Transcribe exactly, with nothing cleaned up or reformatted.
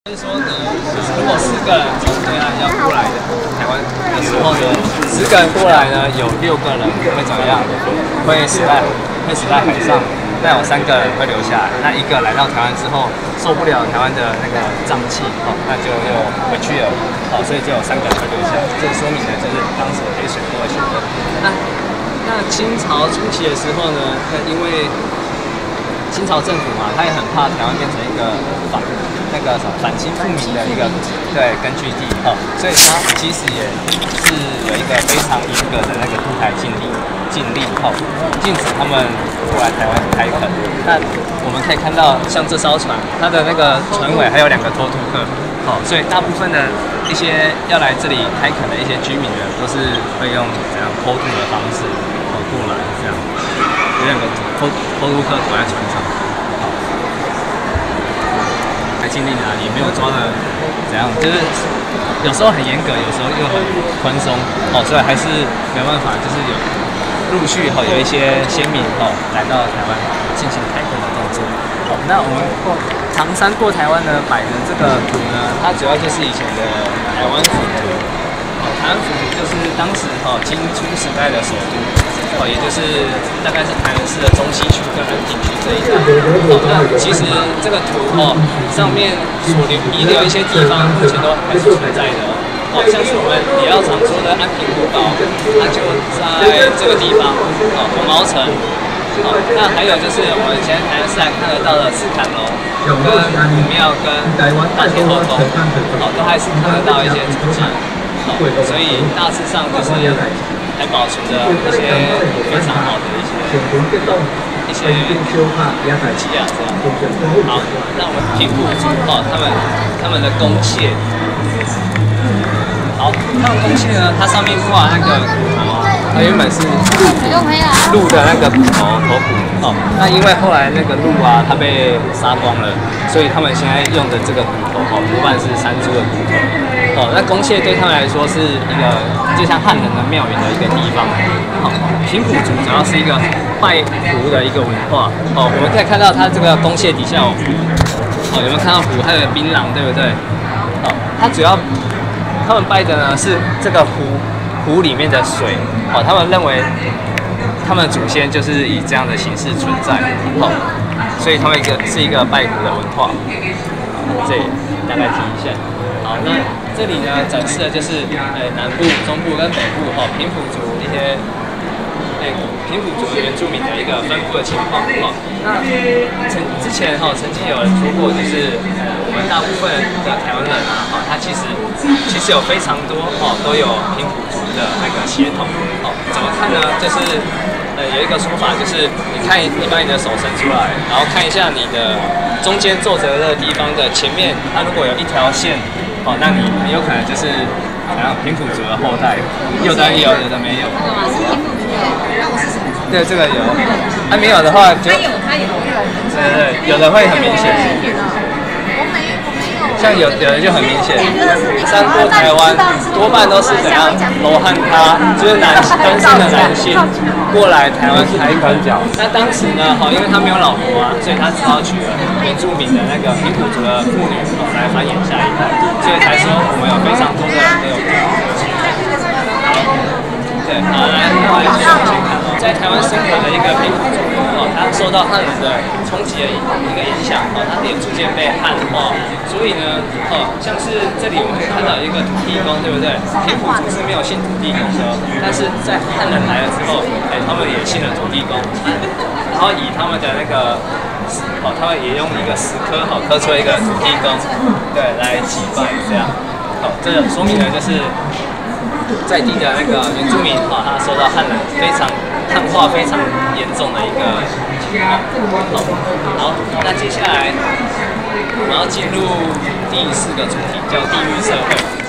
就是说呢，如果十个人从对岸要过来的台湾的时候呢，十个人过来呢，有六个人会怎么样？会死在会死在海上，那有三个人会留下来。那一个来到台湾之后，受不了台湾的那个瘴气，哦，那就又回去了，哦，所以就有三个人会留下来。这说明的就是当时黑水沟的选择。那那清朝初期的时候呢，那因为清朝政府嘛，他也很怕台湾变成一个反那个什么反清复明的一个对根据地哦，所以他其实也是有一个非常严格的那个渡台禁令禁令哦，禁止他们过来台湾开垦。那我们可以看到，像这艘船，它的那个船尾还有两个偷渡客哦，所以大部分的一些要来这里开垦的一些居民呢，都是会用这样偷渡的方式哦过来这样。有两个偷偷渡客躲在船上，好，还禁令啊，也没有抓的怎样，就是有时候很严格，有时候又很宽松，哦，所以还是没办法，就是有陆续哈有一些先民哦来到台湾进行开垦的动作。好，那我们过唐山过台湾呢，摆的这个图呢，它主要就是以前的台湾府图，哦，台湾府图就是当时哈清初时代的首都。哦，也就是大概是台南市的中西区跟安平区这一带。哦，那其实这个图哦上面所留遗留一些地方，目前都还是存在的。哦，像是我们比较常说的安平古堡，它就在这个地方。哦，红毛城。哦，那还有就是我们现在台南市还看得到的赤坎楼、跟武庙、跟大天后宫，哦，都还是看得到一些足迹。哦，所以大致上就是。还保存着一些非常好的一些一些遗迹啊，这样。好，那我们平埔族哦，他们他们的弓械，好，他们弓械呢，它上面挂那个骨头啊，它原本是鹿的那个骨头头骨哦，那因为后来那个鹿啊，它被杀光了，所以他们现在用的这个骨头哦，多半是山猪的骨头。哦，那弓械对他们来说是一个就像汉人的庙宇的一个地方。好，平埔族主要是一个拜符的一个文化。哦，我们可以看到它这个弓械底下有符。哦，有没有看到符？还有槟榔，对不对？哦，它主要他们拜的呢是这个湖湖里面的水。哦，他们认为他们祖先就是以这样的形式存在。哦，所以他们一个是一个拜符的文化。这大概提一下。好，那这里呢展示的就是呃南部、中部跟北部哈、哦、平埔族一些诶、欸、平埔族原住民的一个分布的情况哈、哦。那曾之前哈、哦、曾经有人说过，就是呃我们大部分的台湾人啊哈、哦，他其实其实有非常多哈、哦、都有平埔族的那个血统哦。怎么看呢？就是呃有一个说法，就是你看你把你的手伸出来，然后看一下你的中间皱褶的地方的前面，它如果有一条线。哦，那你很有可能就是然后平埔族的后代，有的有，有的没有。这个吗？是平埔族的，那我是什么族？对，这个有。它、啊、没有的话就。它有，它有，有。对对，有的会很明显。我没，我没有。像有有的就很明显。三过台湾多半都是怎样？罗汉他就是男单身的男性过来台湾开垦。那当时呢，哈，因为他没有老婆啊，所以他只好娶了原住民的那个平埔族的妇女。来繁衍下一代，所以才说我们有非常多的人都有平埔族的血统。好，对，好，来，那我来继续往前看哦，在台湾生活的一个平埔族哦，他受到汉人的冲击的一个影响哦，他也逐渐被汉化，所以呢，哦，像是这里我们可以看到一个土地公，对不对？平埔族是没有信土地公的，但是在汉人来了之后，哎，他们也信了土地公，然后以他们的那个。哦，他们也用一个石刻，好刻出一个土地公，对，来祭拜这样。好，这说明了就是在地的那个原住民，哈、哦，他受到汉人非常汉化非常严重的一个情况。好，好，那接下来我们要进入第四个主题，叫地域社会。